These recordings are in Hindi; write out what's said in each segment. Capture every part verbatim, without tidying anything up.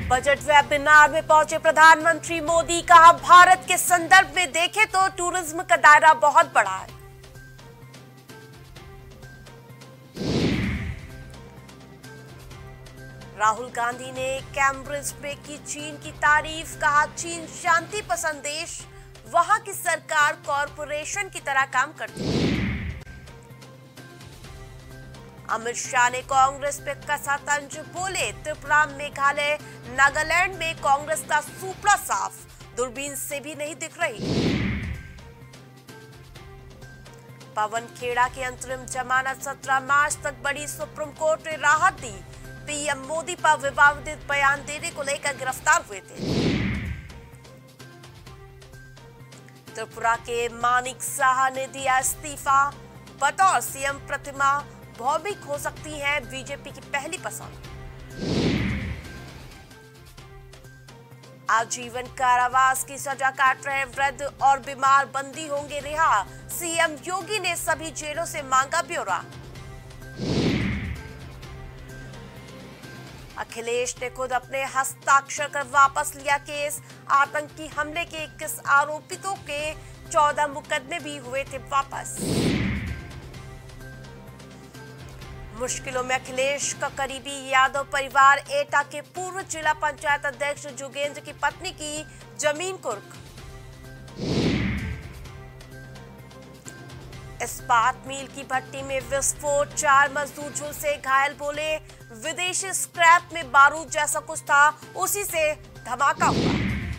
बजट वेबिनार में पहुंचे प्रधानमंत्री मोदी, कहा भारत के संदर्भ में देखें तो टूरिज्म का दायरा बहुत बड़ा है। राहुल गांधी ने कैम्ब्रिज में की चीन की तारीफ, कहा चीन शांति पसंद देश, वहां की सरकार कॉरपोरेशन की तरह काम करती है। अमित शाह ने कांग्रेस पे कसा तंज, बोले त्रिपुरा, मेघालय, नागालैंड में कांग्रेस का सुपड़ा साफ, दूरबीन से भी नहीं दिख रही। पवन खेड़ा की अंतरिम जमानत सत्रह मार्च तक बढ़ी, सुप्रीम कोर्ट ने राहत दी। पीएम मोदी पर विवादित बयान देने को लेकर गिरफ्तार हुए थे। त्रिपुरा के मानिक साहा ने दिया इस्तीफा, बतौर सीएम प्रतिमा भौमिक हो सकती है बीजेपी की पहली पसंद। आजीवन कारावास की सजा काट रहे वृद्ध और बीमार बंदी होंगे रिहा, सीएम योगी ने सभी जेलों से मांगा ब्यौरा। अखिलेश ने खुद अपने हस्ताक्षर कर वापस लिया केस, आतंकी हमले के इक्कीस आरोपितों के चौदह मुकदमे भी हुए थे वापस। मुश्किलों में अखिलेश का करीबी यादव परिवार, एटा के पूर्व जिला पंचायत अध्यक्ष जोगेंद्र की पत्नी की जमीन कुर्क। इस्पात मिल की भट्टी में विस्फोट, चार मजदूर झुलसे घायल, बोले विदेशी स्क्रैप में बारूद जैसा कुछ था, उसी से धमाका हुआ।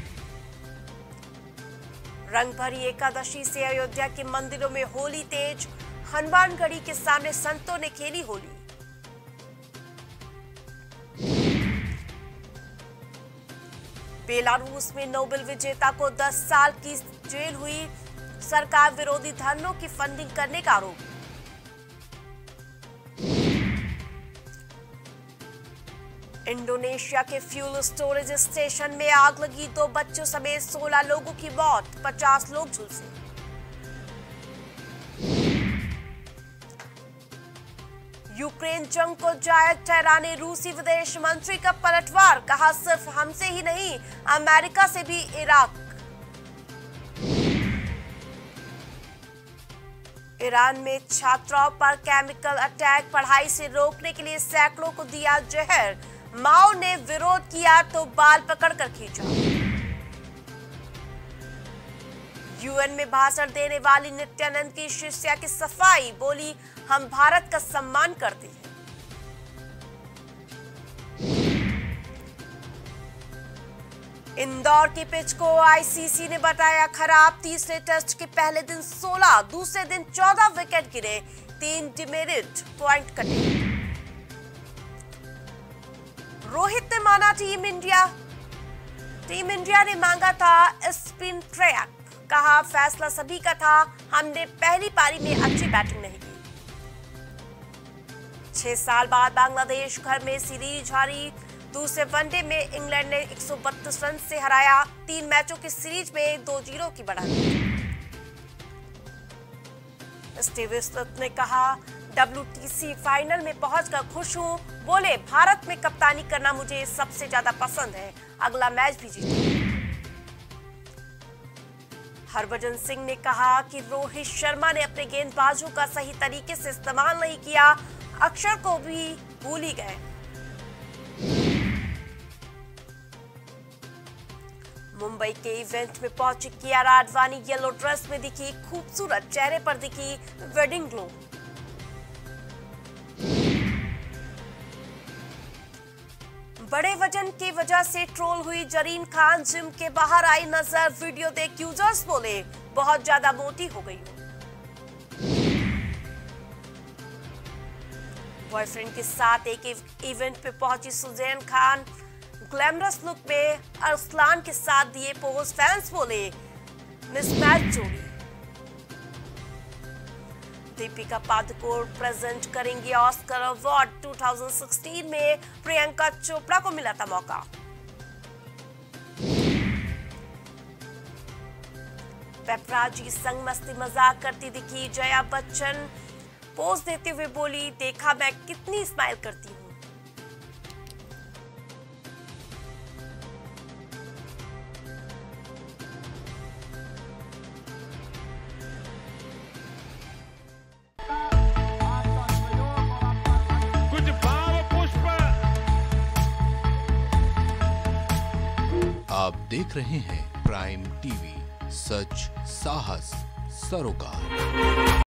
रंग भरी एकादशी से अयोध्या के मंदिरों में होली तेज, हनुमानगढ़ी के सामने संतों ने खेली होली। बेलारूस में नोबेल विजेता को दस साल की जेल हुई, सरकार विरोधी धरनों की फंडिंग करने का आरोप। इंडोनेशिया के फ्यूल स्टोरेज स्टेशन में आग लगी, दो बच्चों समेत सोलह लोगों की मौत, पचास लोग झुलसे। यूक्रेन जंग को जायज ठहराने रूसी विदेश मंत्री का पलटवार, कहा सिर्फ हमसे ही नहीं अमेरिका से भी इराक। ईरान में छात्राओं पर केमिकल अटैक, पढ़ाई से रोकने के लिए सैकड़ों को दिया जहर, माओ ने विरोध किया तो बाल पकड़कर खींचा। यूएन में भाषण देने वाली नित्यानंद की शिष्या की सफाई, बोली हम भारत का सम्मान करते हैं। इंदौर की पिच को आईसीसी ने बताया खराब, तीसरे टेस्ट के पहले दिन सोलह, दूसरे दिन चौदह विकेट गिरे, तीन डिमेरिट पॉइंट कटे। रोहित ने माना टीम इंडिया टीम इंडिया ने मांगा था स्पिन ट्रैक, कहा फैसला सभी का था, हमने पहली पारी में अच्छी बैटिंग नहीं की। छह साल बाद बांग्लादेश घर में सीरीज हारी, दूसरे वनडे में इंग्लैंड ने एक सौ बत्तीस रन से हराया, तीन मैचों की सीरीज में दो जीरो की बढ़त। स्टीव स्मिथ ने कहा डब्ल्यूटीसी फाइनल में पहुंचकर खुश हूं, बोले भारत में कप्तानी करना मुझे सबसे ज्यादा पसंद है, अगला मैच भी जीते। हरभजन सिंह ने कहा कि रोहित शर्मा ने अपने गेंदबाजों का सही तरीके से इस्तेमाल नहीं किया, अक्षर को भी भूल ही गए। मुंबई के इवेंट में पहुंची कियारा आडवाणी येलो ड्रेस में दिखी खूबसूरत, चेहरे पर दिखी वेडिंग ग्लो। बड़े वजन की वजह से ट्रोल हुई जरीन खान, जिम के बाहर आई नजर, वीडियो देख यूजर्स बोले बहुत ज्यादा मोटी हो गई हो। बॉयफ्रेंड के साथ एक इवेंट पे पहुंची सुजैन खान, ग्लैमरस लुक में अरसलान के साथ दिए पोज, फैंस बोले मिसमैच जोड़ी। दीपिका पादुकोण प्रेजेंट करेंगी ऑस्कर अवार्ड, दो हज़ार सोलह में प्रियंका चोपड़ा को मिला था मौका। पेपराजी संग मस्ती मजाक करती दिखी जया बच्चन, पोज देते हुए बोली देखा मैं कितनी स्माइल करती हूँ। आप देख रहे हैं प्राइम टीवी, सच साहस सरोकार।